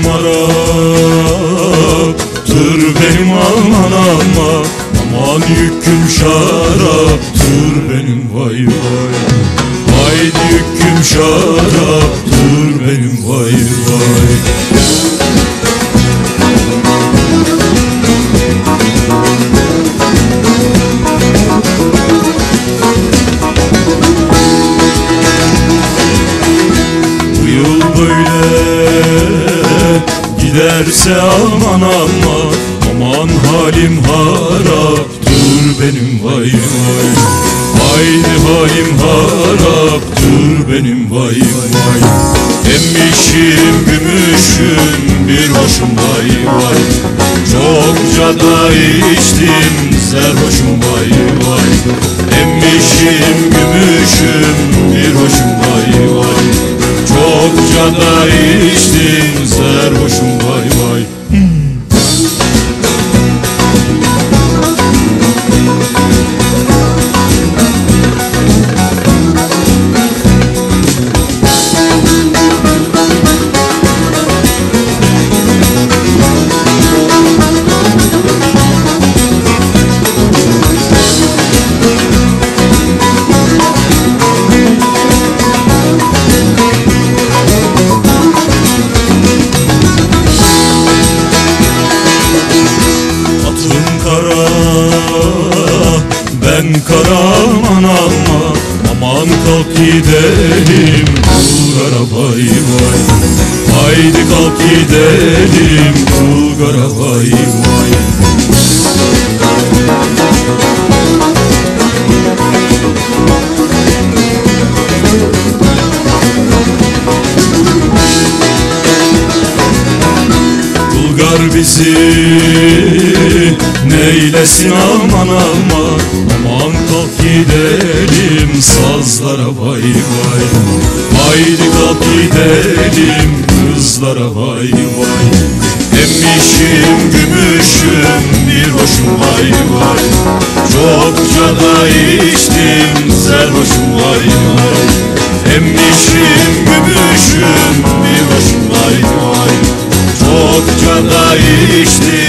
şaraptır benim aman aman. Aman yüküm şaraptır benim vay vay. Haydi yüküm şaraptır benim vay vay. Bu yıl böyle giderse aman aman. Aman halim haraptır benim vay vay. Haydi halim haraptır benim vay vay. Emmişim gümüşüm bir hoşum vay vay. Çokça da içtim serhoşum vay vay. Emmişim gümüşüm bir hoşum vay vay. Çokça da içtim serhoşum vay vay. Ben kara aman aman. Aman kalk gidelim Bulgar'a vay vay. Haydi kalk gidelim Bulgar'a vay vay. Bulgar bizi neylesin aman aman. Aman kalk gidelim sazlara vay vay. Haydi kalk gidelim kızlara vay vay. Emmişim gümüşüm bir hoşum vay vay. Çokça da içtim serhoşum vay vay. Emmişim gümüşüm bir hoşum vay vay. Çokça da içtim